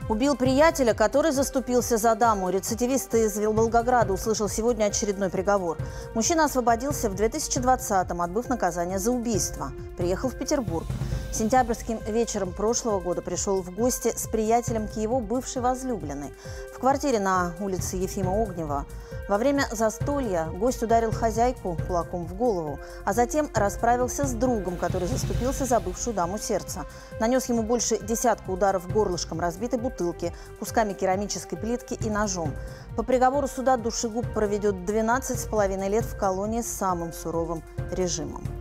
Убил приятеля, который заступился за даму. Рецидивист из Волгограда услышал сегодня очередной приговор. Мужчина освободился в 2020-м, отбыв наказание за убийство. Приехал в Петербург. Сентябрьским вечером прошлого года пришел в гости с приятелем к его бывшей возлюбленной. В квартире на улице Ефима Огнева. Во время застолья гость ударил хозяйку кулаком в голову, а затем расправился с другом, который заступился за бывшую даму сердца. Нанес ему больше десятка ударов горлышком разбитой бутылки, кусками керамической плитки и ножом. По приговору суда душегуб проведет 12,5 лет в колонии с самым суровым режимом.